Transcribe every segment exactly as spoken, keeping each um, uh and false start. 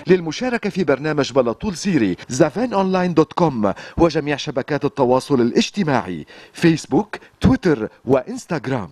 للمشاركة في برنامج بلاطول سيري زافان أونلاين دوت كوم وجميع شبكات التواصل الاجتماعي فيسبوك، تويتر وإنستغرام.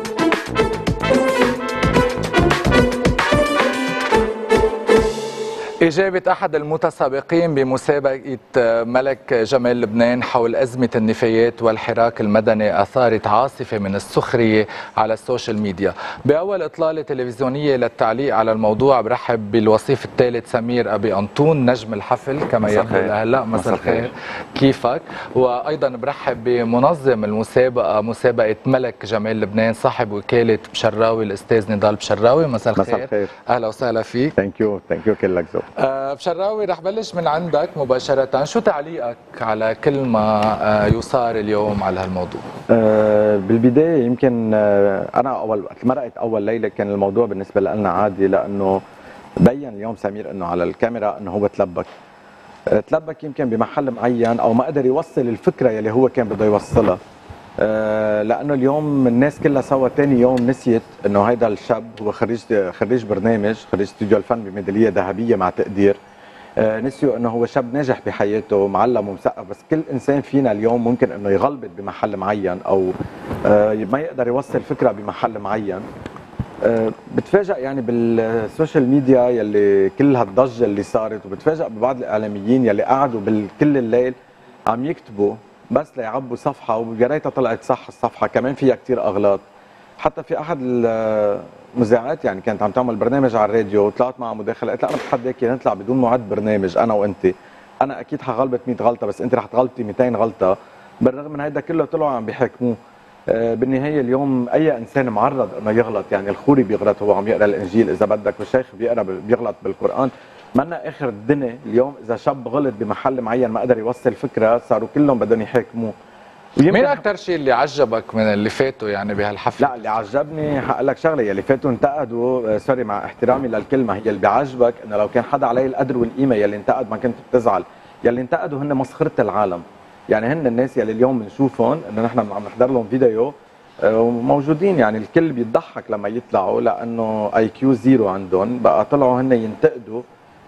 إجابة أحد المتسابقين بمسابقة ملك جمال لبنان حول أزمة النفايات والحراك المدني أثارت عاصفة من السخرية على السوشيال ميديا. بأول إطلالة تلفزيونية للتعليق على الموضوع برحب بالوصيف الثالث سمير أبي أنطون نجم الحفل كما يبدو لهلا. مساء الخير، كيفك؟ وأيضا برحب بمنظم المسابقة مسابقة ملك جمال لبنان صاحب وكالة بشراوي الأستاذ نضال بشراوي. مساء الخير. مساء الخير. أهلا وسهلا فيك. ثانك يو ثانك يو كلك ذوق. أه بشراوي رح بلش من عندك مباشرة، شو تعليقك على كل ما أه يصار اليوم على هالموضوع؟ أه بالبداية يمكن أه أنا أول وقت مرقت أول ليلة كان الموضوع بالنسبة لنا عادي، لأنه بين اليوم سمير أنه على الكاميرا أنه هو تلبك أه تلبك يمكن بمحل معين أو ما قدر يوصل الفكرة يلي هو كان بده يوصلها. أه لأنه اليوم الناس كلها سوا ثاني يوم نسيت أنه هيدا الشاب هو خريج خريج برنامج خريج استوديو الفن بميدالية ذهبية مع تقدير. آه نسيوا انه هو شاب ناجح بحياته معلم ومثقف، بس كل انسان فينا اليوم ممكن انه يغلبط بمحل معين او آه ما يقدر يوصل فكره بمحل معين. آه بتفاجئ يعني بالسوشيال ميديا يلي كل هالضجه اللي صارت، وبتفاجئ ببعض الاعلاميين يلي قعدوا بالكل الليل عم يكتبوا بس ليعبوا صفحه، ويا ريتها طلعت صح الصفحه كمان فيها كثير اغلاط. حتى في احد المذيعات يعني كانت عم تعمل برنامج على الراديو وطلعت معها مداخله قالت لها انا بتحداكي نطلع بدون معد برنامج انا وانت، انا اكيد حغلبط مية غلطه بس انت رح تغلطي مئتين غلطه. بالرغم من هيدا كله طلعوا عم بيحاكموه. بالنهايه اليوم اي انسان معرض انه يغلط، يعني الخوري بيغلط وهو عم يقرا الانجيل اذا بدك، والشيخ بيقرا بيغلط بالقران. منا اخر الدنيا اليوم اذا شاب غلط بمحل معين ما قدر يوصل فكره صاروا كلهم بدهم يحاكموه. مين اكثر شيء اللي عجبك من اللي فاتوا يعني بهالحفله؟ لا اللي عجبني حق لك شغله، يلي فاتوا انتقدوا سوري مع احترامي للكلمه، هي اللي بيعجبك انه لو كان حدا عليه القدر والقيمه يلي انتقد ما كنت بتزعل. يلي انتقدوا هن مسخره العالم، يعني هن الناس يلي اليوم بنشوفهم انه نحن عم نحضر لهم فيديو وموجودين، يعني الكل بيضحك لما يطلعوا لانه اي كيو زيرو عندهم، بقى طلعوا هن ينتقدوا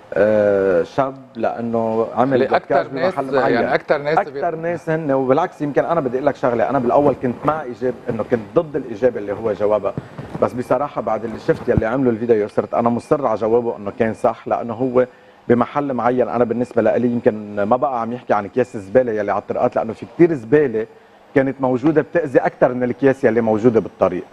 آه شاب لانه عمل اكثر ناس يعني اكثر ناس اكثر ناس هن. وبالعكس يمكن انا بدي اقول لك شغله، انا بالاول كنت مع اجابه انه كنت ضد الاجابه اللي هو جوابها، بس بصراحه بعد اللي شفت يلي عملوا الفيديو صرت انا مصر على جوابه انه كان صح، لانه هو بمحل معين. انا بالنسبه لي يمكن ما بقى عم يحكي عن اكياس الزباله يلي على الطرقات، لانه في كثير زباله كانت موجوده بتاذي اكثر من الاكياس يلي موجوده بالطريق.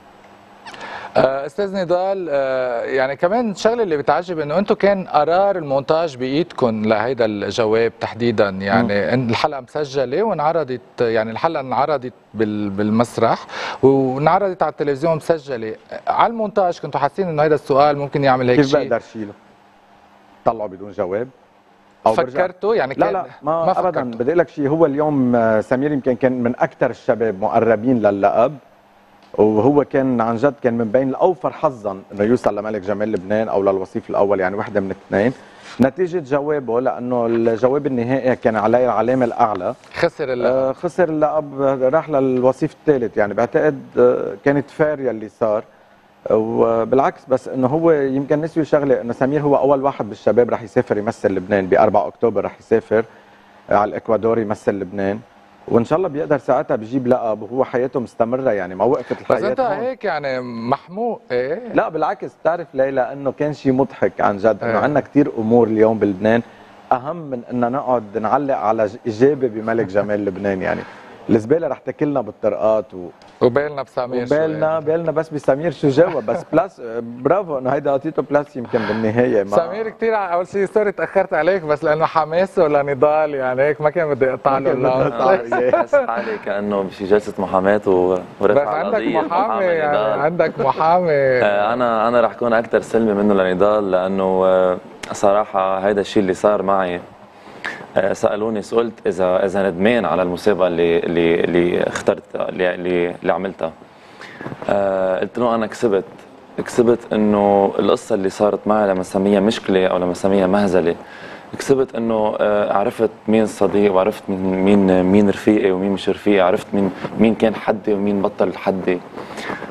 استاذ نضال، يعني كمان الشغله اللي بتعجب انه انتم كان قرار المونتاج بايدكم لهيدا الجواب تحديدا، يعني م. الحلقه مسجله وانعرضت، يعني الحلقه انعرضت بالمسرح وانعرضت على التلفزيون مسجله. على المونتاج كنتوا حاسين انه هيدا السؤال ممكن يعمل هيك شيء؟ كيف بقدر شيله؟ طلعوا بدون جواب او فكرتوا يعني؟ لا لا ما, ما ابدا. بدي اقول لك شيء، هو اليوم سمير يمكن كان من اكثر الشباب مقربين للقب، وهو كان عن جد كان من بين الاوفر حظا انه يوصل لملك جمال لبنان او للوصيف الاول، يعني وحده من الاثنين نتيجه جوابه، لانه الجواب النهائي كان عليه العلامه الاعلى. خسر اللقب. آه خسر اللقب، راح للوصيف الثالث. يعني بعتقد آه كانت فاريه اللي صار، وبالعكس بس انه هو يمكن نسيوا شغله، انه سمير هو اول واحد بالشباب راح يسافر يمثل لبنان ب أربعة أكتوبر، راح يسافر على الاكوادور يمثل لبنان، وان شاء الله بيقدر ساعتها بيجيب لقب، وهو حياته مستمره يعني ما وقفت الحياه. بس انت هيك يعني محموق ايه؟ لا بالعكس، بتعرف ليه؟ لانه كان شيء مضحك عن جد، انه عندنا كثير امور اليوم بلبنان اهم من ان نقعد نعلق على اجابه بملك جمال لبنان. يعني الزباله رح تاكلنا بالطرقات و... وبالنا بسمير، وبالنا بالنا بس بسمير شو جاوب، بس بلس برافو انه هيدا اعطيته بلس يمكن بالنهايه. ما سمير كثير اول شيء سوري تاخرت عليك، بس لانه حماسه لنضال يعني هيك ما كان بدي اقطع له. بحس حالي كانه بشي جلسه محاماه ورفع القضيه. بس عندك محامي يعني، عندك محامي. انا انا رح كون اكثر سلمي منه لنضال، لانه صراحه هيدا الشيء اللي صار معي. سالوني سئلت اذا اذا ندمان على المسابقه اللي اللي اللي اخترتها اللي اللي عملتها. أه قلت له انا كسبت كسبت انه القصه اللي صارت معي لما سميها مشكله او لما سميها مهزله، كسبت انه أه عرفت مين صديق وعرفت مين مين مين رفيقي ومين مش رفيقي، عرفت مين مين كان حدي ومين بطل حدي.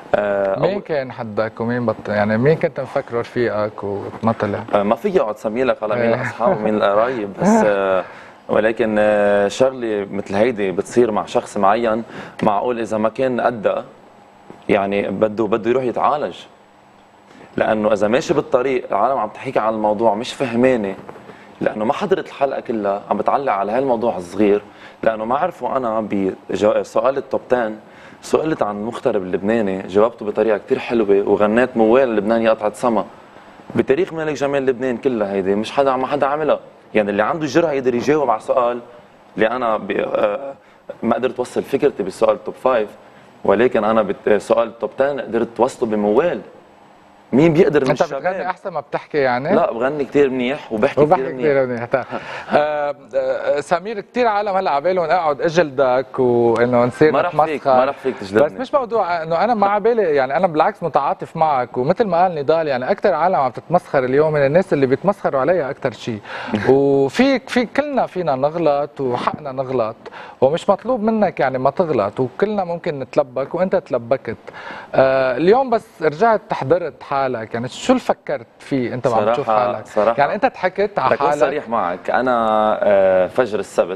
آه مين كان حدك ومين بطل؟ يعني مين كنت مفكره رفيقك وما طلع؟ آه ما في اقعد سمي لك على مين الاصحاب ومين القرايب، بس آه ولكن آه شغله مثل هيدي بتصير مع شخص معين، معقول اذا ما كان قدها يعني بده بده يروح يتعالج، لانه اذا ماشي بالطريق العالم عم تحكي عن الموضوع مش فهمانه، لانه ما حضرت الحلقه كلها عم بتعلق على هالموضوع الصغير، لانه ما عرفوا. انا بسؤال التوب عشرة سئلت عن المغترب اللبناني، جاوبته بطريقه كثير حلوه وغنيت موال لبنان يا قطعه سما. بتاريخ ملك جمال لبنان كلها هيدي مش حدا ما حدا عملها، يعني اللي عنده الجرأه يقدر يجاوب على سؤال اللي انا آه ما قدرت اوصل فكرتي بالسؤال التوب خمسة، ولكن انا بسؤال التوب عشرة قدرت توصله بموال. مين بيقدر من انت الشباب؟ بتغني احسن ما بتحكي يعني؟ لا بغني كثير منيح وبحكي وبحكي كثير كثير منيح. منيح. آه آه سمير، كثير عالم هلا عبالهم اقعد اجلدك وانه نصير ما رح فيك نتمسخر، ما رح فيك تجلدني، بس مش موضوع انه انا ما عبالي، يعني انا بالعكس متعاطف معك، ومثل ما قال نضال يعني اكثر عالم عم تتمسخر اليوم من الناس اللي بيتمسخروا عليها اكثر شيء. وفي في كلنا فينا نغلط وحقنا نغلط، ومش مطلوب منك يعني ما تغلط، وكلنا ممكن نتلبك وانت تلبكت. آه اليوم بس رجعت تحضرت حالك، يعني شو اللي فكرت فيه انت ما عم تشوف حالك؟ صراحة يعني انت ضحكت على حالك؟ حالك؟ صريح معك، انا آه فجر السبت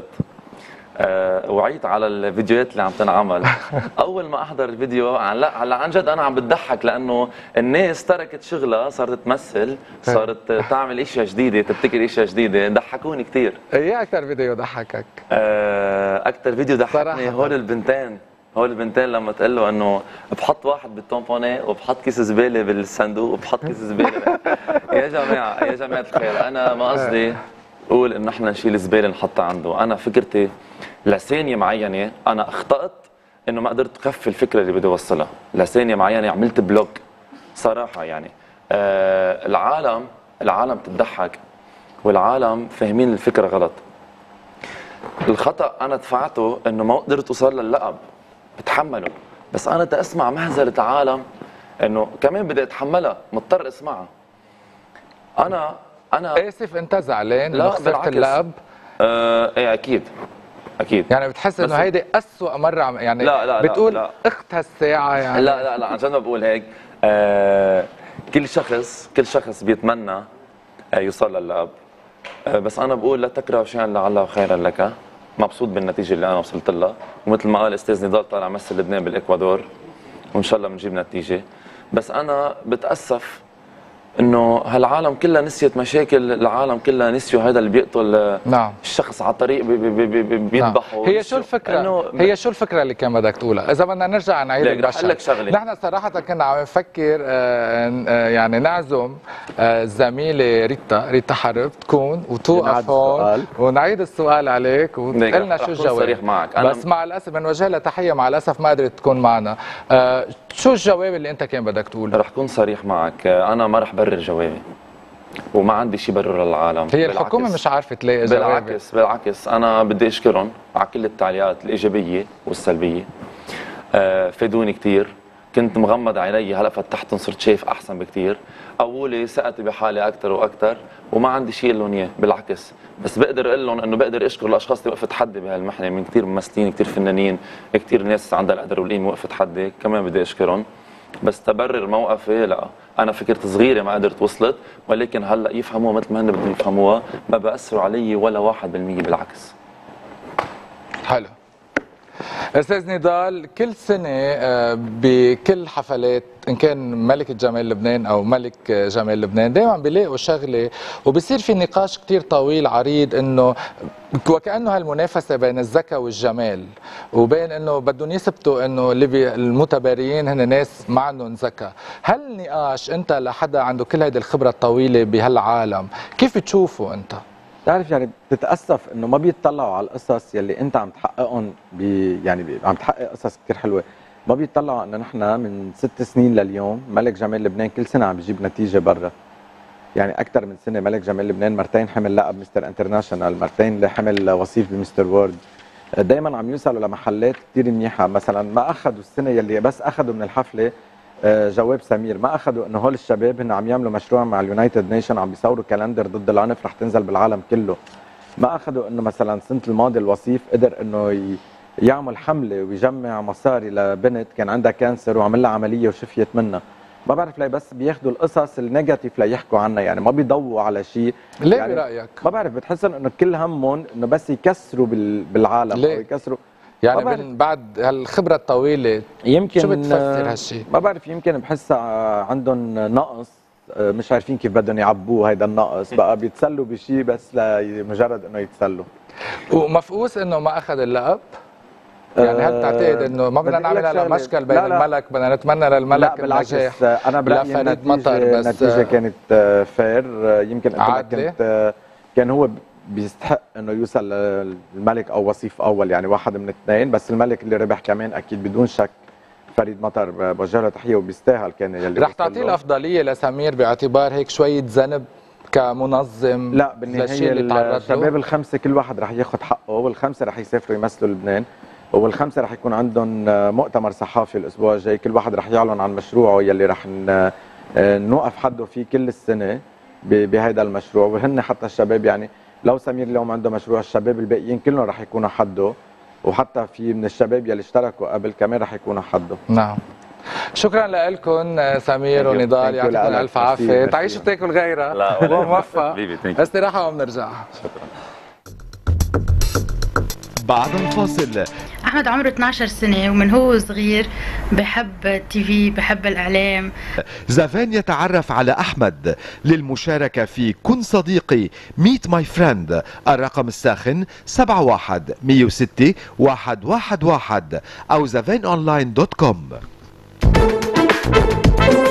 أه وعيت على الفيديوهات اللي عم تنعمل. اول ما احضر الفيديو لا هلا عن جد انا عم بتضحك، لانه الناس تركت شغلها صارت تمثل، صارت تعمل اشياء جديده، تبتكر اشياء جديده، ضحكوني كثير. ايه اكثر فيديو ضحكك؟ أه اكثر فيديو ضحكني هول البنتين، هول البنتين لما تقول له انه بحط واحد بالتومبوني وبحط كيس زباله بالصندوق وبحط كيس زباله. يا جماعه يا جماعه الخير، انا ما قصدي قول انه احنا نشيل زباله نحطها عنده، انا فكرتي لثانيه معينه انا اخطات انه ما قدرت اخفي الفكره اللي بدي اوصلها، لثانيه معينه عملت بلوك صراحه. يعني آه العالم العالم تضحك والعالم فاهمين الفكره غلط. الخطا انا دفعته انه ما قدرت اوصل للقب، بتحمله، بس انا بدي اسمع مهزله العالم انه كمان بدي اتحملها، مضطر اسمعها. انا انا اسف انت زعلان انه لا خسرت اللقب؟ آه ايه اكيد اكيد. يعني بتحس انه هيدي اسوء مره عم يعني لا لا بتقول لا اخت هالساعه يعني؟ لا لا لا عن جد ما بقول هيك. آه كل شخص كل شخص بيتمنى آه يوصل للقب، آه بس انا بقول لا تكره شيئا لعله خيرا لك. مبسوط بالنتيجه اللي انا وصلت لها، ومثل ما قال استاذ نضال طالع مثل لبنان بالاكوادور، وان شاء الله بنجيب نتيجه. بس انا بتاسف انه هالعالم كلها نسيت مشاكل العالم، كلها نسيوا هذا اللي بيقتل نعم. الشخص على الطريق بي بي بي بي بيذبحوا. نعم. هي شو الفكره؟ هي شو الفكره اللي كان بدك تقولها؟ اذا بدنا نرجع نعيد البشر، لك شغله، نحن صراحه كنا عم نفكر آه يعني نعزم الزميله آه ريتا ريتا حرب تكون وتوقف هون ونعيد السؤال عليك وتقلنا شو الجواب. صريح معك. أنا بس مع الاسف بنوجه لها تحيه، مع الاسف ما قدرت تكون معنا. آه شو الجواب اللي انت كان بدك تقوله؟ رح كون صريح معك، انا ما رح برر جوابي وما عندي شيء برر للعالم. هي الحكومه مش عارفه تلاقي جواب. بالعكس بالعكس انا بدي اشكرهم على كل التعليقات الايجابيه والسلبيه، آه فادوني كثير. كنت مغمض عيني، هلا فتحتهم صرت شايف احسن بكثير. قولي ثقتي بحالي اكثر واكثر، وما عندي شيء اقول لهم اياه، بالعكس. بس بقدر اقول لهم انه بقدر اشكر الاشخاص اللي وقفت حدي بهالمحنه، من كثير ممثلين، كثير فنانين، كثير ناس عندها القدر والقيمه وقفت حدي، كمان بدي اشكرهم. بس تبرر موقفي لا، انا فكرت صغيره ما قدرت وصلت، ولكن هلا يفهموها مثل ما هن بدهم يفهموها، ما بأثروا علي ولا واحد بالمية، بالعكس. حلو. استاذ نضال، كل سنه بكل حفلات ان كان ملكة جمال لبنان او ملك جمال لبنان دائما بيلاقوا شغله وبصير في نقاش كثير طويل عريض، انه وكانه هالمنافسه بين الذكاء والجمال، وبين انه بدهم يثبتوا انه اللي المتباريين هن ناس ما عندهم ذكاء. هالنقاش انت لحدا عنده كل هيدي الخبره الطويله بهالعالم كيف بتشوفه انت؟ بتعرف يعني بتتاسف انه ما بيطلعوا على القصص يلي انت عم تحققهم، بي يعني بي عم تحقق قصص كثير حلوه. ما بيطلعوا انه نحن من ست سنين لليوم ملك جمال لبنان كل سنه عم بيجيب نتيجه برا. يعني اكثر من سنه ملك جمال لبنان مرتين حمل لقب مستر انترناشونال، مرتين حمل وصيف بمستر وورد. دائما عم يوصلوا لمحلات كثير منيحه. مثلا ما اخذوا السنه يلي بس اخذوا من الحفله جواب سمير، ما اخذوا انه هول الشباب هن عم يعملوا مشروع مع اليونايتد نيشن، عم بيصوروا كالندر ضد العنف رح تنزل بالعالم كله. ما اخذوا انه مثلا السنه الماضيه الوصيف قدر انه يعمل حمله ويجمع مصاري لبنت كان عندها كانسر وعمل لها عمليه وشفيت منها. ما بعرف ليه بس بياخذوا القصص النيجاتيف ليحكوا عنها، يعني ما بيضووا على شيء. ليه يعني برايك؟ ما بعرف، بتحسن انه كل همهم انه بس يكسروا بالعالم ليه؟ او يكسروا. يعني من بعد هالخبره الطويله يمكن شو بتفسر هالشيء؟ ما بعرف، يمكن بحسها عندهم نقص، مش عارفين كيف بدهم يعبوه هيدا النقص، بقى بيتسلوا بشيء بس لمجرد انه يتسلوا. ومفقوس انه ما اخذ اللقب؟ يعني هل تعتقد انه ما بدنا نعمل هلا مشكل بين لا لا الملك، بدنا نتمنى للملك لا بالعكس النجاح؟ انا برايي فريد مطر بس النتيجه كانت فير، يمكن عادلة. كنت كان هو بيستحق انه يوصل للملك او وصيف اول، يعني واحد من اثنين، بس الملك اللي ربح كمان اكيد بدون شك فريد مطر، بوجه له تحيه وبيستاهل كان يلي رح تعطيه الافضليه لسمير باعتبار هيك شويه ذنب كمنظم؟ لا بالنهايه الشباب الخمسه كل واحد رح ياخذ حقه، والخمسه رح يسافروا يمثلوا لبنان، والخمسه رح يكون عندهم مؤتمر صحافي الاسبوع الجاي، كل واحد رح يعلن عن مشروعه يلي رح نوقف حده فيه كل السنه بهذا المشروع. وهن حتى الشباب، يعني لو سمير اليوم عنده مشروع، الشباب الباقيين كلهم رح يكونوا حده، وحتى في من الشباب يلي اشتركوا قبل كمان رح يكونوا حده. نعم. شكرا لكم سمير ونضال، يعطيكم الف عافيه، تعيشوا تاكل غيرها. لا والله موفق. استراحه وبنرجع. شكرا. بعد الفاصل. أحمد عمره اثنعش سنة ومن هو صغير بحب التي في، بحب الإعلام. زافان يتعرف على أحمد للمشاركة في كن صديقي ميت ماي فريند. الرقم الساخن سبعة واحد مية وستة واحد واحد واحد أو زافان أونلاين دوت كوم.